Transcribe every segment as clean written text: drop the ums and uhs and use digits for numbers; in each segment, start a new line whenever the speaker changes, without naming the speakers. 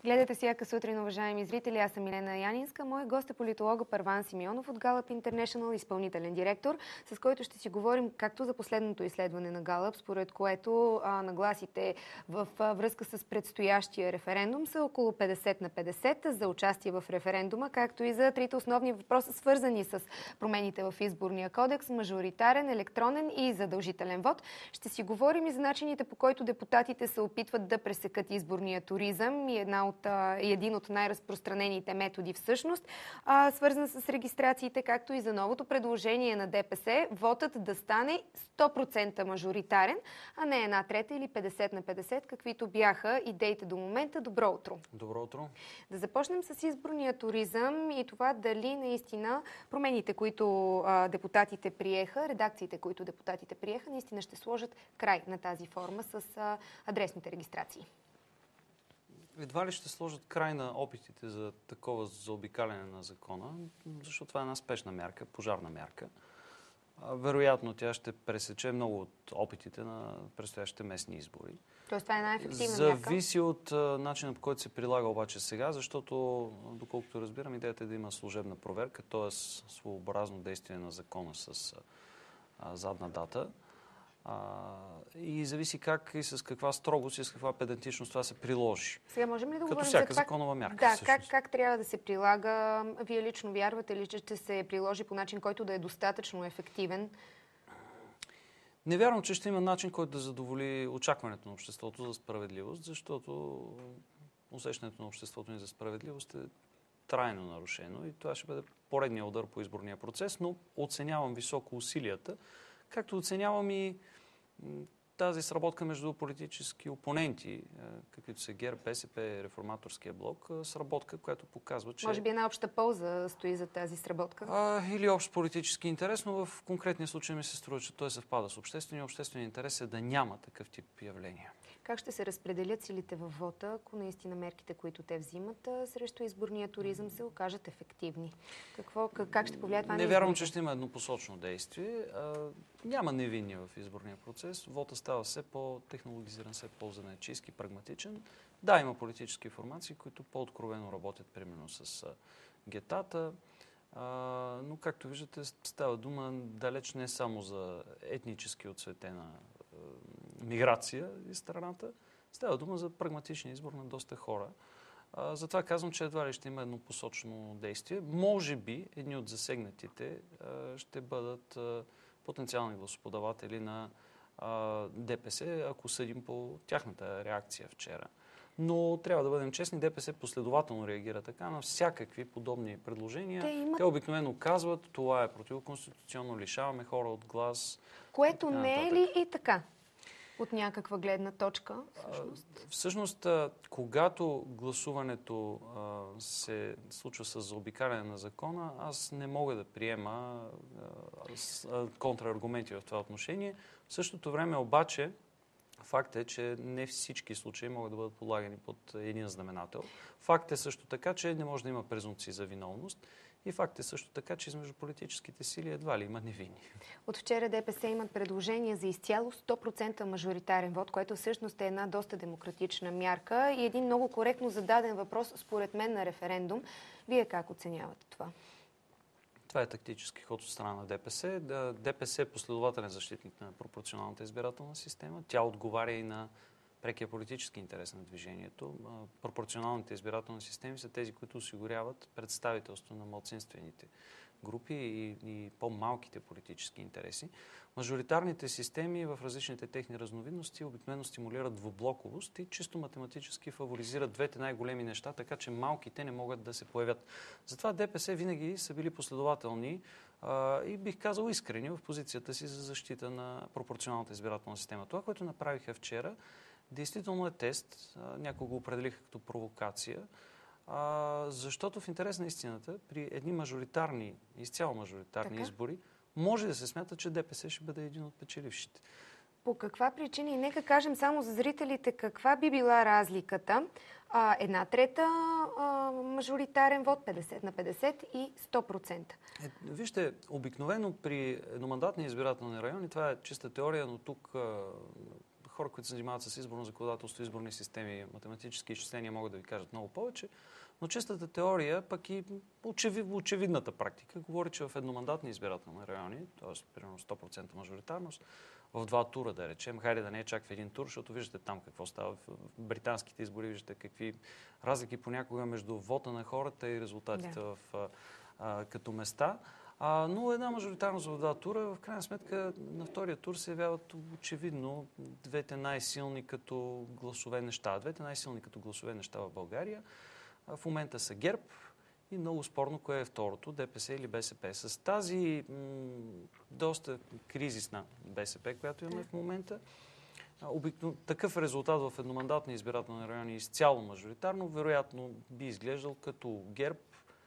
Гледате всяка сутрин, уважаеми зрители. Аз съм Милена Янинска. Мой гост е политолога Първан Симеонов от Gallup International, изпълнителен директор, с който ще си говорим както за последното изследване на Gallup, според което нагласите в връзка с предстоящия референдум са около 50/50 за участие в референдума, както и за трите основни въпроса, свързани с промените в изборния кодекс, мажоритарен, електронен и задължителен вод. Ще си говорим и за начините, по който депутатите се опитват да пресекат изборния туризъм и един от най-разпространените методи всъщност, свързан с регистрациите, както и за новото предложение на ДПС, вотът да стане 100% мажоритарен, а не 1/3 или 50/50, каквито бяха идеите до момента. Добро утро!
Добро утро!
Да започнем с изборния туризъм и това дали наистина промените, които депутатите приеха, редакциите, които депутатите приеха, наистина ще сложат край на тази форма с адресните регистрации.
Едва ли ще сложат край на опитите за такова заобикаляне на закона, защото това е една спешна мярка, пожарна мярка. Вероятно тя ще пресече много от опитите на предстоящите местни избори.
Тоест това е най-ефективна мярка?
Зависи от начина, по който се прилага обаче сега, защото, доколкото разбирам, идеята е да има служебна проверка, т.е. своеобразно действие на закона с задна дата. И зависи как и с каква строгост и с каква педантичност това се приложи.
Сега можем ли да
като
говорим
всяка
за
законова мярка?
Да, как трябва да се прилага? Вие лично вярвате ли, че ще се приложи по начин, който да е достатъчно ефективен?
Не вярвам, че ще има начин, който да задоволи очакването на обществото за справедливост, защото усещането на обществото ни за справедливост е трайно нарушено и това ще бъде поредният удар по изборния процес, но оценявам високо усилията, както оценявам и тази сработка между политически опоненти, каквито са ГЕРБ, БСП, Реформаторския блок, сработка, която показва, че...
Може би една обща полза стои за тази сработка?
Или общ политически интерес, но в конкретния случай ми се струва, че той съвпада с обществения. Общественият интерес е да няма такъв тип явления.
Как ще се разпределят силите във вота, ако наистина мерките, които те взимат срещу изборния туризъм, се окажат ефективни? Как ще повлияе това на изборите?
Не вярвам, че ще има еднопосочно действие. Няма невинни в изборния процес. Вота става все по-технологизиран, все по-занаятчийски, прагматичен. Да, има политически формации, които по-откровено работят, примерно с гетата. Но, както виждате, става дума далеч не само за етнически оцветена миграция из страната. Става дума за прагматичен избор на доста хора. Затова казвам, че едва ли ще има еднопосочно действие. Може би едни от засегнатите ще бъдат потенциални гласоподаватели на ДПС, ако съдим по тяхната реакция вчера. Но трябва да бъдем честни, ДПС последователно реагира така на всякакви подобни предложения. Те обикновено казват, това е противоконституционно, лишаваме хора от глас.
Което не е ли и така? От някаква гледна точка, всъщност?
Всъщност, когато гласуването се случва с заобикаляне на закона, аз не мога да приема контраргументи в това отношение. В същото време обаче, факт е, че не всички случаи могат да бъдат подлагани под един знаменател. Факт е също така, че не може да има презумпции за виновност. И факт е също така, че измежду политическите сили едва ли има невинни.
От вчера ДПС имат предложение за изцяло 100% мажоритарен вод, което всъщност е една доста демократична мярка и един много коректно зададен въпрос, според мен, на референдум. Вие как оценявате това?
Това е тактически ход от страна на ДПС. ДПС е последователен защитник на пропорционалната избирателна система. Тя отговаря и на прекия политически интерес на движението. Пропорционалните избирателни системи са тези, които осигуряват представителство на малцинствените групи и по-малките политически интереси. Мажоритарните системи в различните техни разновидности обикновено стимулират двублоковост и чисто математически фаворизират двете най-големи неща, така че малките не могат да се появят. Затова ДПС винаги са били последователни и бих казал искрени в позицията си за защита на пропорционалната избирателна система. Това, което направиха вчера, действително е тест. Някои го определиха като провокация, защото в интерес на истината, при едни мажоритарни, изцяло мажоритарни избори, може да се смята, че ДПС ще бъде един от печелившите.
По каква причина? И нека кажем само за зрителите каква би била разликата. 1/3 мажоритарен вод, 50/50 и 100%.
Вижте, обикновено при едномандатни избирателни райони, това е чиста теория, но тук хора, които се занимават с изборно законодателство, изборни системи, математически изчисления могат да ви кажат много повече. Но чистата теория, пък и очевидната практика, говори, че в едномандатни избирателни райони, т.е. примерно 100% мажоритарност, в 2 тура, да речем, хайде да не е чак в 1 тур, защото виждате там какво става. В британските избори виждате какви разлики понякога между вота на хората и резултатите като места. Но една мажоритарност в 2 тура, в крайна сметка на втория тур се явяват очевидно двете най-силни като гласове неща. Двете най-силни като гласове неща в България в момента са ГЕРБ и много спорно кое е второто, ДПС или БСП. С тази доста кризисна БСП, която имаме в момента, такъв резултат в едномандатни избирателни райони изцяло мажоритарно, вероятно би изглеждал като ГЕРБ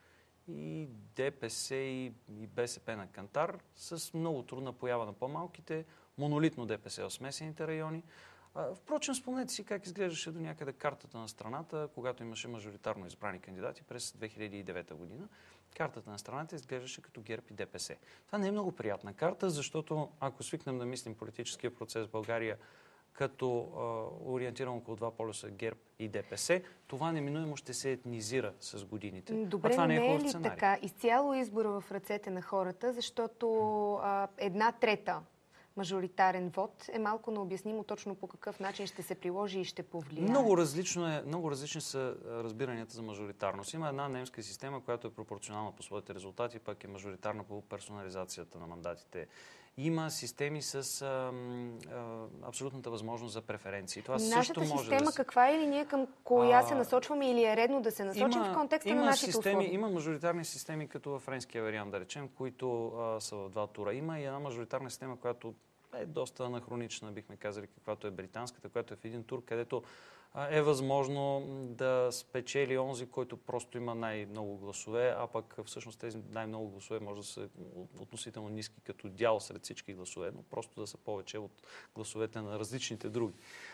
и ДПС и БСП на кантар, с много трудна поява на по-малките, монолитно ДПС в смесените райони. Впрочем, спомнете си как изглеждаше до някъде картата на страната, когато имаше мажоритарно избрани кандидати през 2009 година. Картата на страната изглеждаше като ГЕРБ и ДПС. Това не е много приятна карта, защото ако свикнем да мислим политическия процес в България като ориентиран около 2 полюса ГЕРБ и ДПС, това неминуемо ще се етнизира с годините.
Добре,
това
не е ли така? Изцяло избора в ръцете на хората, защото 1/3 мажоритарен вод е малко необяснимо точно по какъв начин ще се приложи и ще повлияе.
Много различни са разбиранията за мажоритарност. Има една немска система, която е пропорционална по своите резултати, пък е мажоритарна по персонализацията на мандатите. Има системи с абсолютната възможност за преференции. Това също може
система каква е или ние към коя се насочваме или е редно да се насочим в контекста на нашите условия?
Има мажоритарни системи, като във френския вариант, да речем, които са в 2 тура. Има и една мажоритарна система, която е доста анахронична, бихме казали, каквато е британската, която е в 1 тур, където е възможно да спечели онзи, който просто има най-много гласове, а пък всъщност тези най-много гласове може да са относително ниски като дял сред всички гласове, но просто да са повече от гласовете на различните други.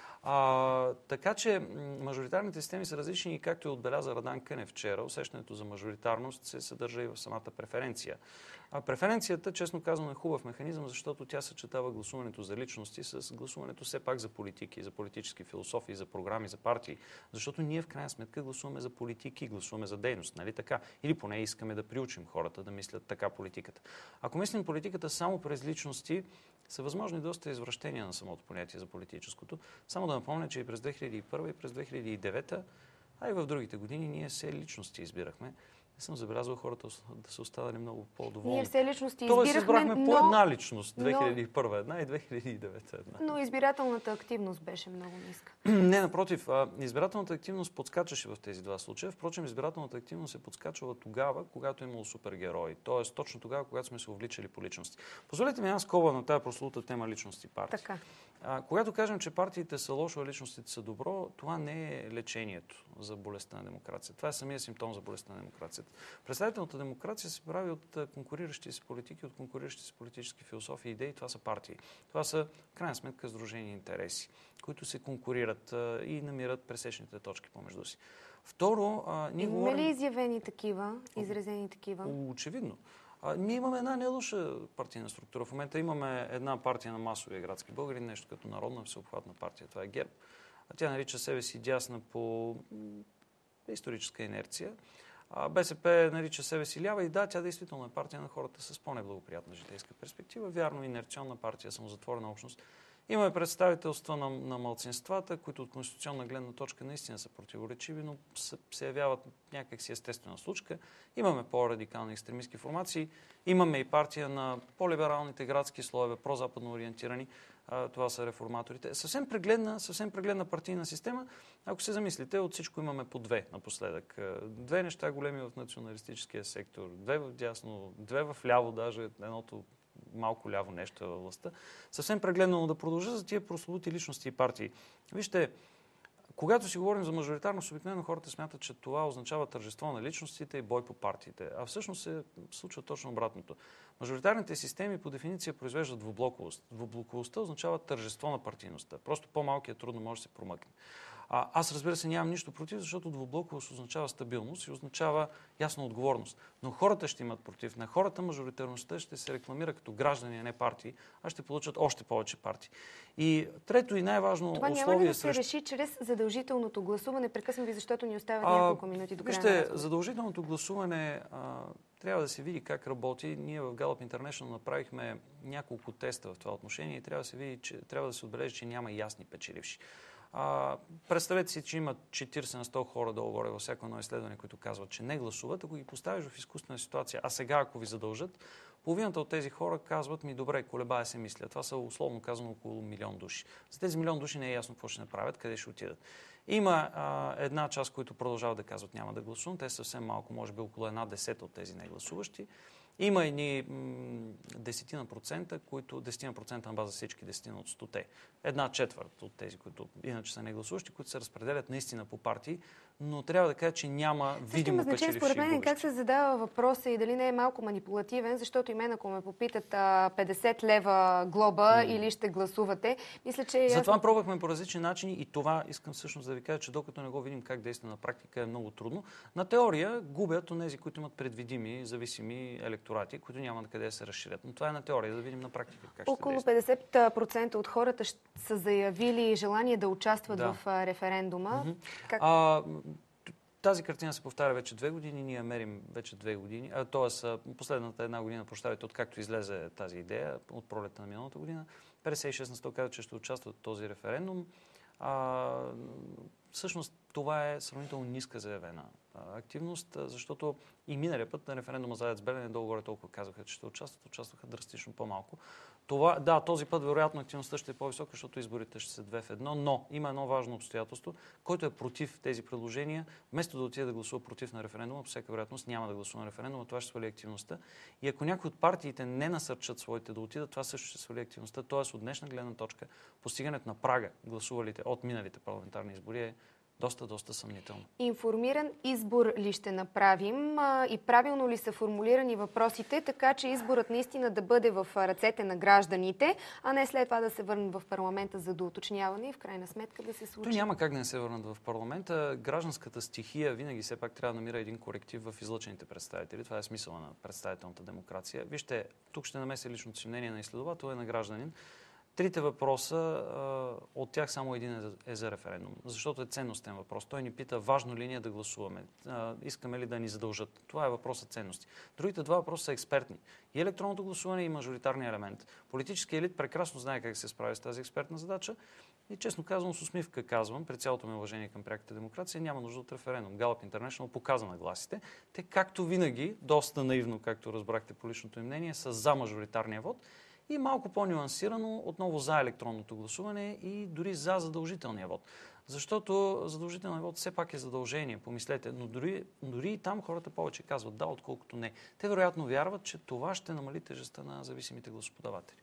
Така че мажоритарните системи са различни и както и отбеляза Радан Кънев вчера, усещането за мажоритарност се съдържа и в самата преференция. Преференцията, честно казано, е хубав механизъм, защото тя съчетава гласуването за личности с гласуването все пак за политики, за политически философии, за програми, за партии. Защото ние в крайна сметка гласуваме за политики, гласуваме за дейност, нали така? Или поне искаме да приучим хората да мислят така политиката. Ако мислим политиката само през личности, са възможни доста извращения на самото понятие за политическото. Само да напомня, че и през 2001 и през 2009, а и в другите години ние все личности избирахме. Не съм забелязал хората да са останали много по-доволни.
Ние все личности
избирахме, избрахме по една личност. 2001 една и 2009 една.
Но избирателната активност беше много ниска.
Не, напротив. Избирателната активност подскачаше в тези 2 случая. Впрочем, избирателната активност се подскачала тогава, когато е имало супергерои. Тоест, точно тогава, когато сме се увличали по личности. Позволете ми една скоба на тази прословута тема личности партии.
Така.
Когато кажем, че партиите са лошо, а личностите са добро, това не е лечението за болестта на демокрацията. Това е самия симптом за болестта на демокрацията. Представителната демокрация се прави от конкуриращи си политики, от конкуриращи си политически философии и идеи. Това са партии. Това са, в крайна сметка, сдружени интереси, които се конкурират и намират пресечните точки помежду си. Второ, ние говорим...
Има ли изявени такива, изразени такива?
Очевидно. Ние имаме една не лоша партийна структура. В момента имаме една партия на масовия градски българи, нещо като народна всеобхватна партия. Това е ГЕРБ. Тя нарича себе си дясна по историческа инерция. БСП нарича себе си лява и да, тя действително е партия на хората с по-неблагоприятна житейска перспектива. Вярно, инерционна партия, самозатворена общност. Имаме представителства на малцинствата, които от конституционна гледна точка наистина са противоречиви, но се явяват някакси естествена случка. Имаме по-радикални екстремистски формации. Имаме и партия на по-либералните градски слоеве, прозападно ориентирани. Това са реформаторите. Съвсем прегледна партийна система. Ако се замислите, от всичко имаме по 2 напоследък. 2 неща големи в националистическия сектор, 2 в дясно, 2 в ляво, даже едното малко ляво нещо във властта. Съвсем прегледно да продължа за тия прословути личности и партии. Вижте, когато си говорим за мажоритарност, обикновено хората смятат, че това означава тържество на личностите и бой по партиите. А всъщност се случва точно обратното. Мажоритарните системи по дефиниция произвеждат двублоковост. Двублоковостта означава тържество на партийността. Просто по-малкият трудно може да се промъкне. Аз, разбира се, нямам нищо против, защото двублоковост означава стабилност и означава ясна отговорност. Но хората ще имат против. На хората мажоритарността ще се рекламира като граждани, а не партии, а ще получат още повече партии. И трето и най-важно условие...
Това няма ли да се реши чрез задължителното гласуване? Прекъсвам ви, защото ни остават няколко минути до края на разговора.
Задължителното гласуване трябва да се види как работи. Ние в Gallup International направихме няколко теста в това отношение и трябва да се отбележи, че няма ясни печеливши. Представете си, че има 40 на 100 хора долу-горе във всяко едно изследване, които казват, че не гласуват. Ако ги поставиш в изкуствена ситуация, а сега ако ви задължат, половината от тези хора казват ми, добре, колебая се мисля. Това са условно казано около 1 милион души. За тези 1 милион души не е ясно какво ще направят, къде ще отидат. Има една част, които продължават да казват няма да гласувам. Те са съвсем малко, може би около 1/10 от тези негласуващи. Има едни 10% на база всички 10 от 100-те. 1/4 от тези, които иначе са негласуващи, които се разпределят наистина по партии, но трябва да кажа, че няма видимо печеливши.
Според мен как се задава въпроса и дали не е малко манипулативен, защото и мен, ако ме попитат 50 лева глоба или ще гласувате, мисля, че...
Затова пробвахме по различни начини и това искам всъщност да ви кажа, че докато не го видим как действа на практика е много трудно. На теория губят онези, които имат предвидими, зависими електорати, които няма къде да се разширят. Но това е на теория, да видим на практика как
около
ще действа.
Около 50% от хората са заявили желание да участват в референдума.
Тази картина се повтаря вече 2 години, ние мерим вече 2 години, т.е. последната 1 година, откакто излезе тази идея от пролета на миналата година, 56% казват, че ще участват в този референдум. Всъщност това е сравнително ниска заявена активност, защото и миналия път на референдума за АЕЦ Белене долу-горе толкова казаха, че ще участваха драстично по-малко. Този път вероятно активността ще е по-висока, защото изборите ще са 2 в 1, но има едно важно обстоятелство, който е против тези предложения, вместо да отиде да гласува против на референдума, по всяка вероятност няма да гласува на референдума, това ще свали активността. И ако някои от партиите не насърчат своите да отидат, това също ще свали активността. Тоест от днешна гледна точка постигането на прага гласувалите от миналите парламентарни избори е доста съмнително.
Информиран избор ли ще направим и правилно ли са формулирани въпросите, така че изборът наистина да бъде в ръцете на гражданите, а не след това да се върнат в парламента за доуточняване и в крайна сметка да се случи?
То няма как да не се върнат в парламента. Гражданската стихия винаги все пак трябва да намира един коректив в излъчените представители. Това е смисъла на представителната демокрация. Вижте, тук ще намеся личното си мнение на изследовател и на гражданин. Трите въпроса, от тях само един е за референдум, защото е ценностен въпрос. Той ни пита, важно ли ни е да гласуваме, искаме ли да ни задължат. Това е въпросът ценности. Другите два въпроса са експертни. И електронното гласуване и мажоритарния елемент. Политическият елит прекрасно знае как се справи с тази експертна задача и честно казвам, с усмивка казвам, при цялото ми уважение към пряката демокрация, няма нужда от референдум. Gallup International показа нагласите. Те, както винаги, доста наивно, както разбрахте по личното им мнение, са за мажоритарния вод. И малко по-нюансирано, отново за електронното гласуване и дори за задължителния вод. Защото задължителният вод все пак е задължение, помислете, но дори и там хората повече казват да, отколкото не. Те вероятно вярват, че това ще намали тежестта на зависимите гласоподаватели.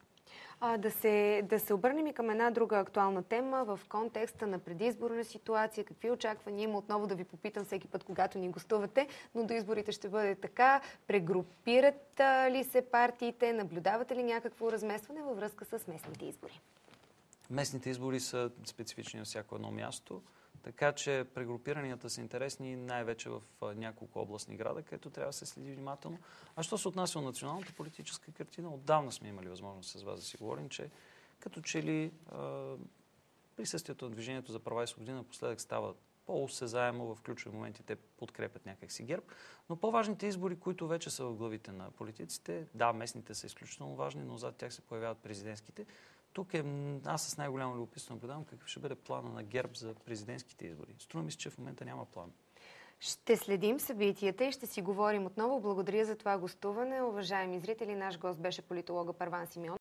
Да се обърнем и към една друга актуална тема в контекста на предизборна ситуация. Какви очаквания има? Отново да ви попитам всеки път, когато ни гостувате, но до изборите ще бъде така. Прегрупират ли се партиите? Наблюдавате ли някакво разместване във връзка с местните избори?
Местните избори са специфични на всяко едно място, така че прегрупиранията са интересни най-вече в няколко областни града, където трябва да се следи внимателно. А що се отнася от националната политическа картина, отдавна сме имали възможност с вас да си говорим, че като че ли присъствието на Движението за права и свободи напоследък става по-осезаемо, в ключови моменти те подкрепят някакси ГЕРБ. Но по-важните избори, които вече са в главите на политиците, да, местните са изключително важни, но зад тях се появяват президентските. Тук аз с най-голямо любопитство наблюдавам какъв ще бъде плана на ГЕРБ за президентските избори. Струва ми се, че в момента няма план.
Ще следим събитията и ще си говорим отново. Благодаря за това гостуване. Уважаеми зрители, наш гост беше политолога Първан Симеонов.